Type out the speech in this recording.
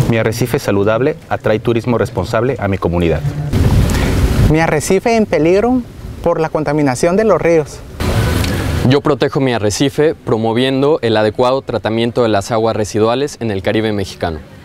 Mi arrecife saludable atrae turismo responsable a mi comunidad. Mi arrecife en peligro por la contaminación de los ríos. Yo protejo mi arrecife promoviendo el adecuado tratamiento de las aguas residuales en el Caribe mexicano.